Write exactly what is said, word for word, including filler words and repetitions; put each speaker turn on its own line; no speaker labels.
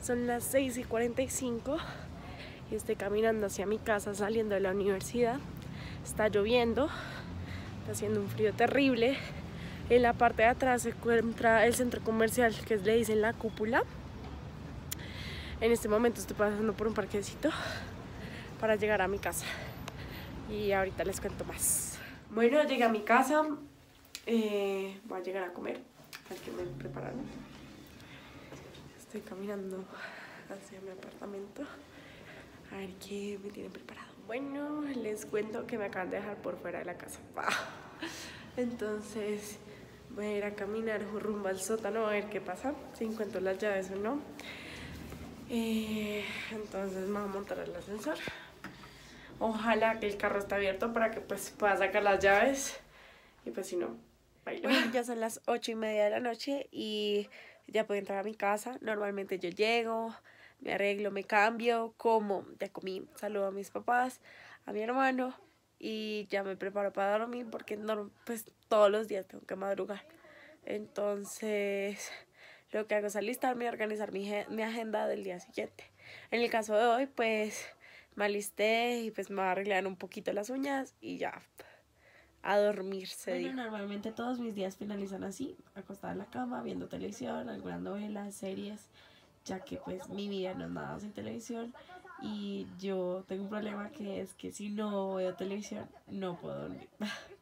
Son las seis y cuarenta y cinco y estoy caminando hacia mi casa saliendo de la universidad. Está lloviendo, está haciendo un frío terrible. En la parte de atrás se encuentra el centro comercial que le dicen La Cúpula. En este momento estoy pasando por un parquecito para llegar a mi casa y ahorita les cuento más. Bueno, llegué a mi casa, eh, voy a llegar a comer, hay que me prepararon. Estoy caminando hacia mi apartamento a ver qué me tienen preparado. Bueno, les cuento que me acaban de dejar por fuera de la casa. Entonces voy a ir a caminar rumbo al sótano a ver qué pasa, si encuentro las llaves o no. Eh, entonces me voy a montar al ascensor. Ojalá que el carro esté abierto para que pues pueda sacar las llaves. Y pues si no, bailo. Bueno, ya son las ocho y media de la noche y ya puedo entrar a mi casa. Normalmente yo llego, me arreglo, me cambio, como, ya comí, saludo a mis papás, a mi hermano y ya me preparo para dormir porque no, pues todos los días tengo que madrugar. Entonces lo que hago es alistarme y organizar mi, mi agenda del día siguiente. En el caso de hoy, pues me alisté y pues me voy a arreglar un poquito las uñas y ya a dormirse. Bueno, digo. Normalmente todos mis días finalizan así, acostada en la cama, viendo televisión, algunas novelas, series, ya que pues mi vida no es nada sin televisión y yo tengo un problema que es que si no veo televisión no puedo dormir.